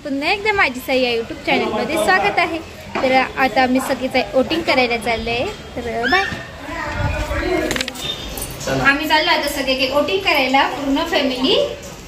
पुन्हा एकदा माझी साई या यूट्यूब चॅनलमध्ये स्वागत आहे। तर आता आम्ही सगळीच वोटिंग करायला चालले, तर बाय। आम्ही चाललो आता सगळे वोटिंग करायला, पूर्ण फॅमिली।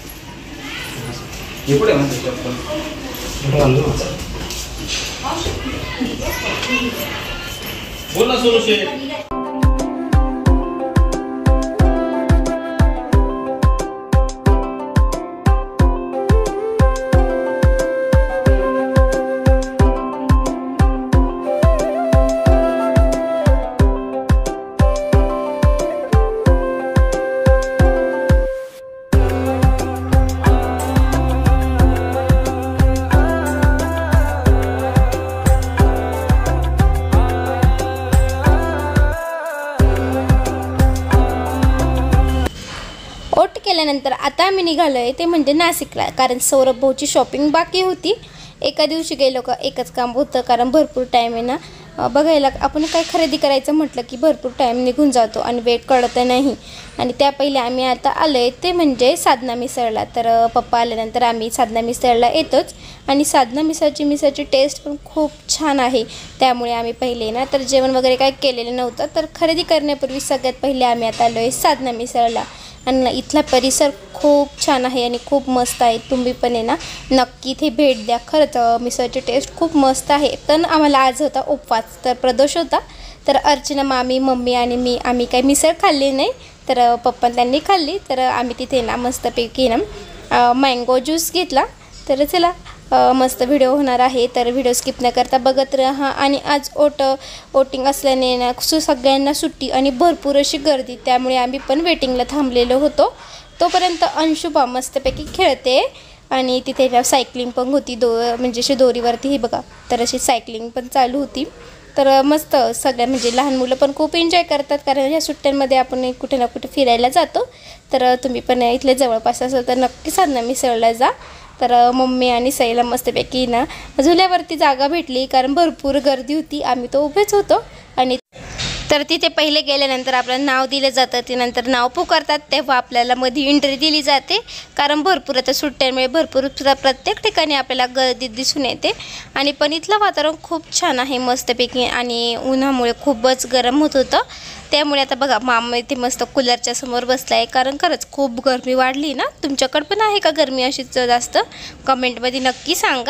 बोल ना सुरू से। वोट केल्यानंतर आता आम्ही निघालोय ते म्हणजे नाशिकला, कारण सौरभ भाऊची शॉपिंग बाकी होती। एका दिवशी गेलो का एकच काम होतं, कारण भरपूर टाइम आहे ना बघायला। आपण काय खरेदी करायचं म्हटलं की भरपूर टाइम निघून जातो आणि वेट कळत नाही। आणि त्या पहिले आम्ही आता आलोय ते म्हणजे साधना मिसळला। तर पप्पा आल्यानंतर आम्ही साधना मिसळला येतोच, आणि साधना मिसळची टेस्ट पण खूप छान आहे। त्यामुळे आम्ही पहिले ना तर जेवण वगैरे काय केलेलं नव्हतं, तर खरेदी करण्यापूर्वी सगळ्यात पहिले आम्ही आता आलोय साधना मिसळला। आणि इथला परिसर खूप छान आहे आणि खूप मस्त आहे। तुम्ही पण आहे ना नक्की इथे भेट द्या। खरंच मिसळची टेस्ट खूप मस्त आहे। तर आम्हाला आज होता उपवास, तर प्रदोष होता। तर अर्चना मामी, मम्मी आणि मी आम्ही काही मिसळ खाल्ली नाही, तर पप्पा त्यांनी खाल्ली। तर आम्ही तिथे ना मस्तपैकी ना मँगो ज्यूस घेतला। तर चला मस्त व्हिडिओ होणार आहे, तर व्हिडिओ स्किप न करता बघत राहा। आणि आज वोटिंग असल्याने ना सगळ्यांना सुट्टी आणि भरपूर अशी गर्दी, त्यामुळे आम्ही पण वेटिंगला थांबलेलो होतो। तोपर्यंत अंशुबा मस्तपैकी खेळते, आणि तिथे सायकलिंग पण होती, म्हणजे अशी दोरीवरती ही बघा, तर अशी सायकलिंग पण चालू होती। तर मस्त सगळ्या म्हणजे लहान मुलं पण खूप एन्जॉय करतात, कारण ह्या सुट्ट्यांमध्ये आपण कुठे ना कुठे फिरायला जातो। तर तुम्ही पण इथले जवळपास असेल तर नक्की साधना मिसळला जा। तर मम्मी आणि साईला मस्तपैकी ना झुल्यावरती जागा भेटली, कारण भरपूर गर्दी होती। आम्ही तो उभेच होतो, आणि तर तिथे पहिले गेल्यानंतर आपलं नाव दिलं जातं, ते नंतर नाव पुकारतात, तेव्हा आपल्याला मध्ये एंट्री दिली जाते। कारण भरपूर आता सुट्ट्यांमुळे भरपूर प्रत्येक ठिकाणी आपल्याला गर्दी दिसून येते। आणि पण इथलं वातावरण खूप छान आहे मस्तपैकी, आणि उन्हामुळे खूपच गरम होत होतं। त्यामुळे आता बघा मामा इथे मस्त कूलरच्या समोर बसला आहे, कारण खरंच खूप गरमी वाढली ना। तुमच्याकडे पण आहे का गरमी अशीच जास्त? कमेंटमध्ये नक्की सांगा।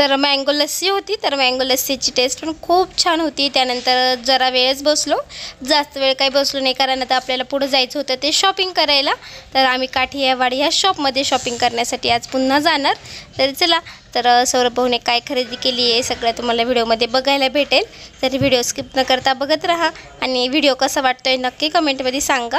तर मँगो लस्सी होती, तर मँगो लस्सीची टेस्ट पण खूप छान होती. त्यानंतर जरा वेळच बसलो, जास्त वेळ काही बसलो नाही, कारण आता आपल्याला पुढे जायचं होतं ते शॉपिंग करायला. तर आम्ही काठियावाडी ह्या शॉपमध्ये शॉपिंग करण्यासाठी आज पुन्हा जाणार. तर चला, तर सौरभ भाऊने काय खरेदी केली आहे सगळं तुम्हाला व्हिडिओमध्ये बघायला भेटेल. तर व्हिडिओ स्किप न करता बघत राहा आणि व्हिडिओ कसा वाटतोय नक्की कमेंटमध्ये सांगा.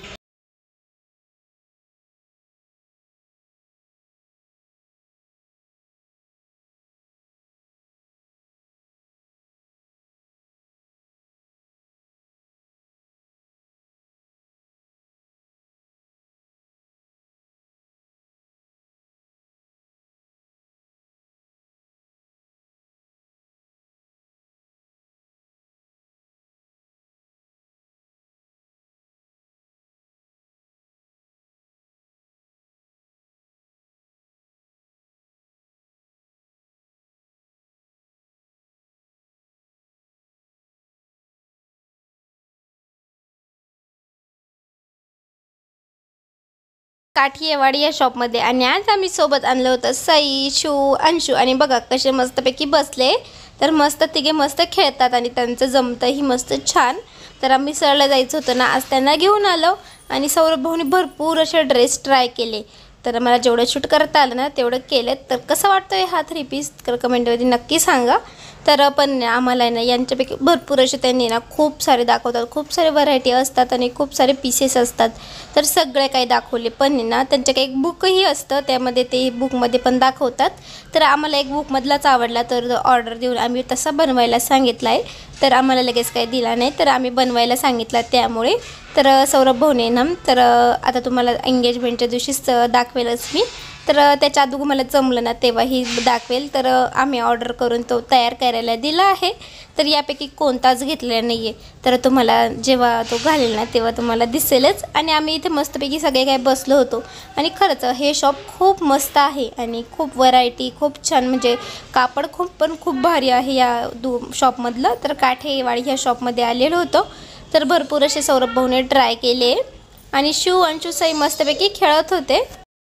काठियावाडी या शॉपमध्ये आणि आज आम्ही सोबत आणलं होतं सई, शू, अंशू आणि बघा कसे मस्तपैकी बसले. तर मस्त तिघे मस्त खेळतात आणि त्यांचं जमतंही मस्त छान. तर आम्ही सरळ जायचं होतं ना, आज त्यांना घेऊन आलो आणि सौरभ भाऊनी भरपूर असे ड्रेस ट्राय केले. तर मला जेवढं शूट करता आलं ना तेवढं केलं. तर कसं वाटतोय हा 3 पीस तर कमेंटमध्ये नक्की सांगा. तर पण आम्हाला ना यांच्यापैकी भरपूर असे त्यांनी ना खूप सारे दाखवतात, खूप सारे व्हरायटी असतात आणि खूप सारे पीसेस असतात. तर सगळे काही दाखवले, पण ना त्यांच्या एक बुकही असतं, त्यामध्ये ते बुकमध्ये पण दाखवतात. तर आम्हाला एक बुकमधलाच आवडला, तर ऑर्डर देऊन आम्ही तसा बनवायला सांगितला आहे. तर आम्हाला लगेच काही दिला नाही, तर आम्ही बनवायला सांगितलं त्यामुळे. तर सौरभ भाऊने ना, तर आता तुम्हाला एंगेजमेंटच्या दिवशीच दाखवेलच मी. तर त्याच्या अगोदर मला जमलं ना तेव्हाही दाखवेल. तर आम्ही ऑर्डर करून तो तयार करायला दिला आहे. तर यापैकी कोणताच घेतलेला नाही आहे. तर तुम्हाला जेव्हा तो घालेल ना तेव्हा तुम्हाला दिसेलच. आणि आम्ही इथे मस्तपैकी सगळे काय बसलो होतो. आणि खरंच हे शॉप खूप मस्त आहे आणि खूप व्हरायटी खूप छान, म्हणजे कापड खूप भारी आहे या शॉपमधलं. तर काठेवाडी ह्या शॉपमध्ये आलेलो होतो. तर भरपूर असे सौरभ भाऊने ट्राय केले आणि शू अंशू सई मस्तपैकी खेळत होते.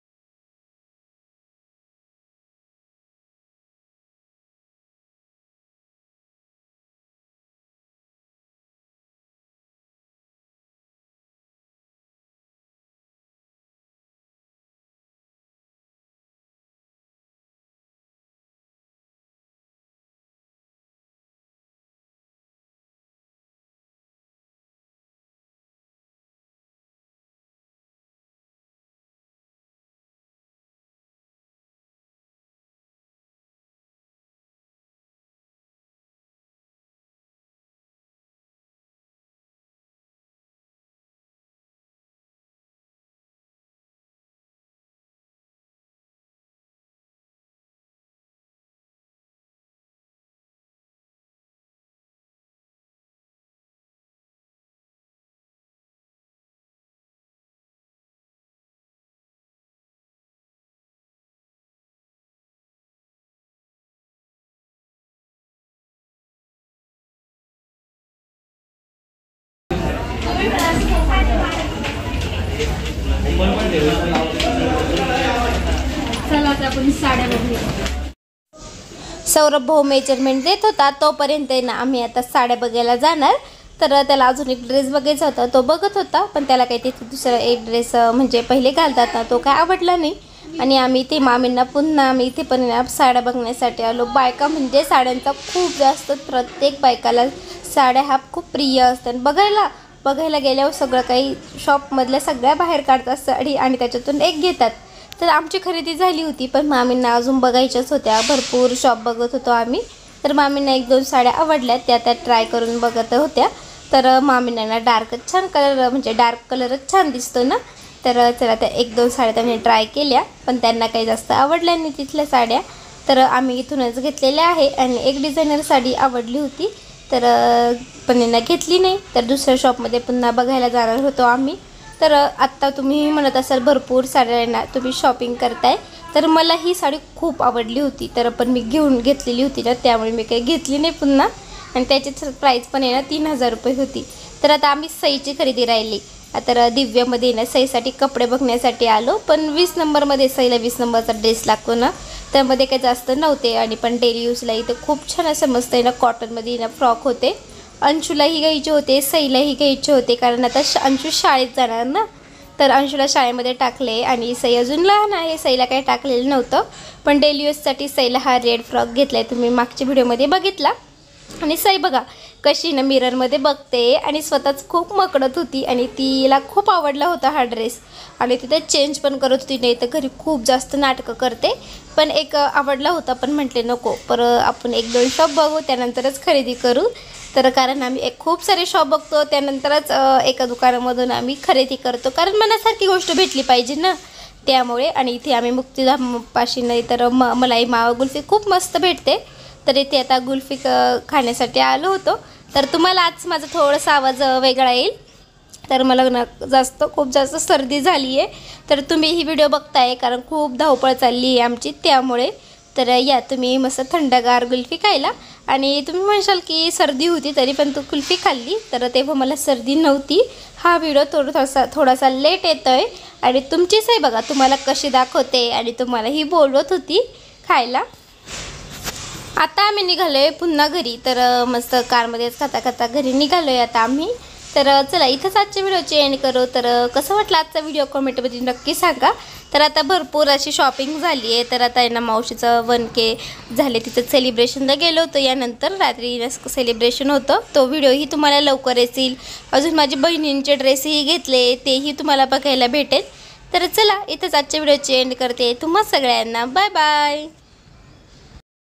चला आता आपण साड्या बघूया. सौरभ भाऊ मेजरमेंट देत होता, तोपर्यंत ना आम्ही आता साड्या बघायला जाणार. तर त्याला अजून एक ड्रेस बघायचा होता, तो बघत होता. पण त्याला काही तिथे दुसरा एक ड्रेस म्हणजे पहिले घालतात ना तो काय आवडला नाही. आणि आम्ही ते मामींना पुन्हा आम्ही इथे पण साड्या बघण्यासाठी आलो. बायका म्हणजे साड्यांचा खूप जास्त, प्रत्येक बायकाला साड्या हा खूप प्रिय असतात. बघायला गेल्यावर सगळं काही शॉपमधल्या सगळ्या बाहेर काढतात साडी आणि त्याच्यातून एक घेतात. तर आमची खरेदी झाली होती, पण मामींना अजून बघायच्याच होत्या. भरपूर शॉप बघत होतो आम्ही. तर मामींना 1-2 साड्या आवडल्या, त्या ट्राय करून बघत होत्या. तर मामींना ना डार्कच छान कलर, म्हणजे डार्क कलरच छान दिसतो ना. तर चला त्या 1-2 साड्या त्यांनी ट्राय केल्या, पण त्यांना काही जास्त आवडल्या नाही तिथल्या साड्या. तर आम्ही इथूनच घेतलेल्या आहे. आणि एक डिझायनर साडी आवडली होती, तर पण यांना घेतली नाही. तर दुसऱ्या शॉपमध्ये पुन्हा बघायला जाणार होतो आम्ही. तर आत्ता तुम्ही म्हणत असाल भरपूर साड्यांना तुम्ही शॉपिंग करताय, तर मला ही साडी खूप आवडली होती. तर पण मी घेतलेली होती ना, त्यामुळे मी काही घेतली नाही पुन्हा. आणि त्याची प्राईस पण आहे ना 3000 रुपये होती. तर आता आम्ही सईची खरेदी राहिली. तर दिव्यामध्ये ना सईसाठी कपडे बघण्यासाठी आलो. पण 20 नंबरमध्ये सईला 20 नंबरचा ड्रेस लागतो ना, त्यामध्ये काही जास्त नव्हते आणि पण डेली यूजला इथे खूप छान असं मस्त आहे ना कॉटनमध्ये ना फ्रॉक होते. अंशूलाही घ्यायचे होते, सईलाही घ्यायचे होते, कारण आता अंशू शाळेत जाणार ना, तर अंशूला शाळेमध्ये टाकले आणि सई अजून लहान आहे, सईला काही टाकलेलं नव्हतं. पण डेली यूजसाठी सईला हा रेड फ्रॉक घेतला आहे, तुम्ही मागच्या व्हिडिओमध्ये बघितला. आणि सई बघा कशी ना मिररमध्ये बघते आणि स्वतःच खूप मकडत होती आणि तिला खूप आवडला होता हा ड्रेस. आणि तिथे चेंज पण करत होती, नाही तर घरी खूप जास्त नाटकं करते. पण एक आवडला होता, पण म्हटले नको, पर आपण 1-2 शॉप बघू त्यानंतरच खरेदी करू. तर कारण आम्ही खूप सारे शॉप बघतो त्यानंतरच एका दुकानामधून आम्ही खरेदी करतो, कारण मनासारखी गोष्ट भेटली पाहिजे ना, त्यामुळे. आणि इथे आम्ही मुक्तिधामपाशी नाही तर मलाई मावा कुल्फी खूप मस्त भेटते, तर इथे आता कुल्फी खाण्यासाठी आलो होतो. तर तुम्हाला आज माझा थोडासा आवाज वेगळा येईल, तर मला ना खूप जास्त सर्दी झाली आहे. तर तुम्ही ही व्हिडिओ बघताय कारण खूप धावपळ चालली आहे आमची, त्यामुळे. तर या तुम्ही मस्त थंडगार कुल्फी खायला. आणि तुम्ही म्हणशाल की सर्दी होती तरी पण तू कुल्फी खाल्ली, तर तेव्हा मला सर्दी नव्हती. हा व्हिडिओ थोडासा लेट येतो आहे आणि तुमची सई बघा तुम्हाला कशी दाखवते आणि तुम्हाला ही बोलवत होती खायला. आता आम्ही निघालो आहे पुन्हा घरी, तर मस्त कारमध्येच खाता खाता घरी निघालो आहे आता आम्ही. तर चला इथंच आजच्या व्हिडिओची एंड करू. तर कसं वाटलं आजचा व्हिडिओ कमेंटमध्ये नक्की सांगा. तर आता भरपूर अशी शॉपिंग झाली आहे, तर आता यांना मावशीचं 1K झाले, तिथं सेलिब्रेशनला गेलो होतो. यानंतर रात्री सेलिब्रेशन होतं, तो व्हिडिओही तुम्हाला लवकर येईल. अजून माझी बहिणींचे ड्रेसही घेतले, तेही तुम्हाला बघायला भेटेल. तर चला इथंच आजच्या व्हिडिओची एंड करते. तुम्हा सगळ्यांना बाय बाय.